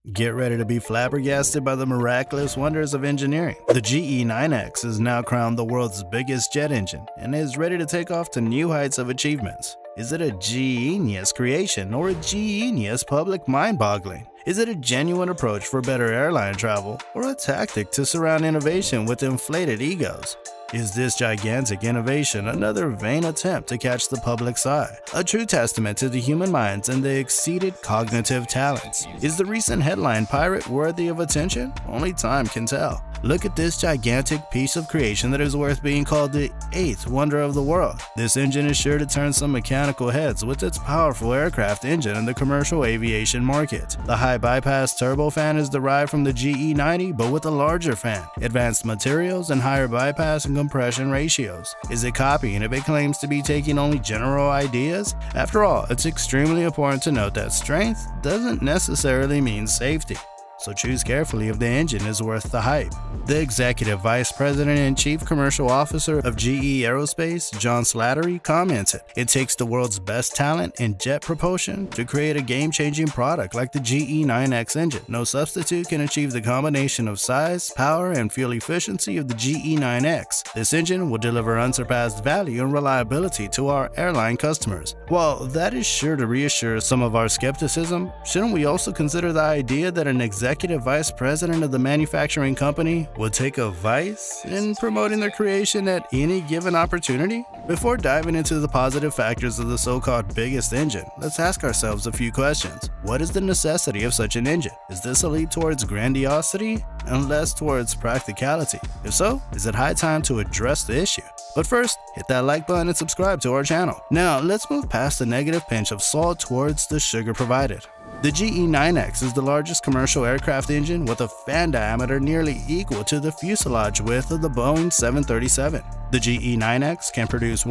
Get ready to be flabbergasted by the miraculous wonders of engineering. The GE-nius is now crowned the world's biggest jet engine and is ready to take off to new heights of achievements. Is it a GE-nius creation or a GE-nius public mind-boggling? Is it a genuine approach for better airline travel or a tactic to surround innovation with inflated egos? Is this gigantic innovation another vain attempt to catch the public's eye? A true testament to the human minds and the exceeded cognitive talents. Is the recent headline pirate worthy of attention? Only time can tell. Look at this gigantic piece of creation that is worth being called the 8th wonder of the world. This engine is sure to turn some mechanical heads with its powerful aircraft engine in the commercial aviation market. The high bypass turbofan is derived from the GE-90 but with a larger fan, advanced materials, and higher bypass and compression ratios. Is it copying if it claims to be taking only general ideas? After all, it's extremely important to note that strength doesn't necessarily mean safety. So choose carefully if the engine is worth the hype. The Executive Vice President and Chief Commercial Officer of GE Aerospace, John Slattery, commented, "It takes the world's best talent in jet propulsion to create a game-changing product like the GE-nius engine. No substitute can achieve the combination of size, power, and fuel efficiency of the GE-nius. This engine will deliver unsurpassed value and reliability to our airline customers." While that is sure to reassure some of our skepticism, shouldn't we also consider the idea that an executive vice president of the manufacturing company would take a vice in promoting their creation at any given opportunity? Before diving into the positive factors of the so-called biggest engine, let's ask ourselves a few questions. What is the necessity of such an engine? Is this a leap towards grandiosity and less towards practicality? If so, is it high time to address the issue? But first, hit that like button and subscribe to our channel. Now, let's move past the negative pinch of salt towards the sugar provided. The GE-nius is the largest commercial aircraft engine with a fan diameter nearly equal to the fuselage width of the Boeing 737. The GE-nius can produce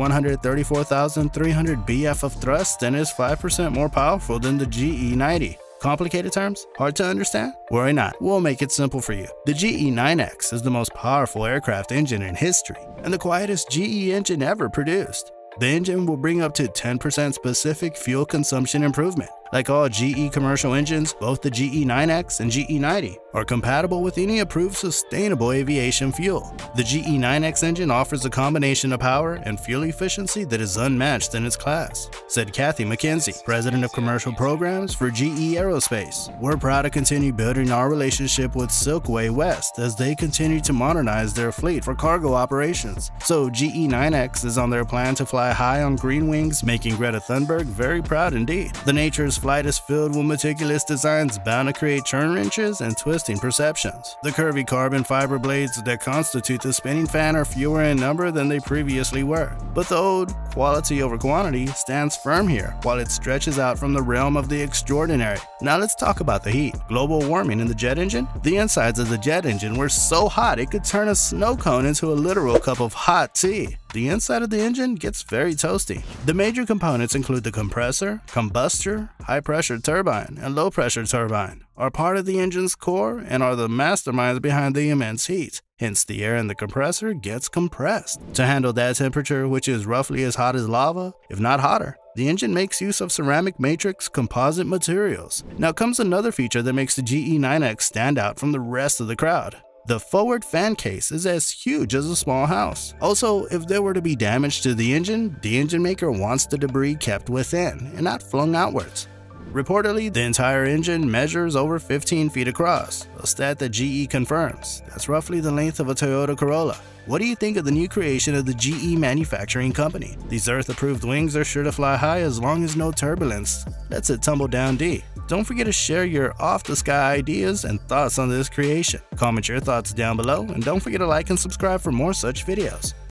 134,300 bf of thrust and is 5% more powerful than the GE-90. Complicated terms? Hard to understand? Worry not, we'll make it simple for you. The GE-nius is the most powerful aircraft engine in history and the quietest GE engine ever produced. The engine will bring up to 10% specific fuel consumption improvement. Like all GE commercial engines, both the GE-nius and GE-90 are compatible with any approved sustainable aviation fuel. The GE-nius engine offers a combination of power and fuel efficiency that is unmatched in its class, said Kathy McKenzie, President of Commercial Programs for GE Aerospace. "We're proud to continue building our relationship with Silkway West as they continue to modernize their fleet for cargo operations. So GE-nius is on their plan to fly high on green wings, making Greta Thunberg very proud indeed. The Nature's flight is filled with meticulous designs bound to create turn wrenches and twisting perceptions. The curvy carbon fiber blades that constitute the spinning fan are fewer in number than they previously were. But the old quality over quantity stands firm here, while it stretches out from the realm of the extraordinary." Now let's talk about the heat. Global warming in the jet engine? The insides of the jet engine were so hot it could turn a snow cone into a literal cup of hot tea. The inside of the engine gets very toasty. The major components include the compressor, combustor, high-pressure turbine, and low-pressure turbine, are part of the engine's core and are the masterminds behind the immense heat. Hence, the air in the compressor gets compressed to handle that temperature, which is roughly as hot as lava, if not hotter. The engine makes use of ceramic matrix composite materials. Now comes another feature that makes the GE-nius stand out from the rest of the crowd. The forward fan case is as huge as a small house. Also, if there were to be damage to the engine maker wants the debris kept within and not flung outwards. Reportedly, the entire engine measures over 15 feet across, a stat that GE confirms. That's roughly the length of a Toyota Corolla. What do you think of the new creation of the GE manufacturing company? These Earth-approved wings are sure to fly high as long as no turbulence lets it tumble down deep. Don't forget to share your off-the-sky ideas and thoughts on this creation. Comment your thoughts down below, and don't forget to like and subscribe for more such videos.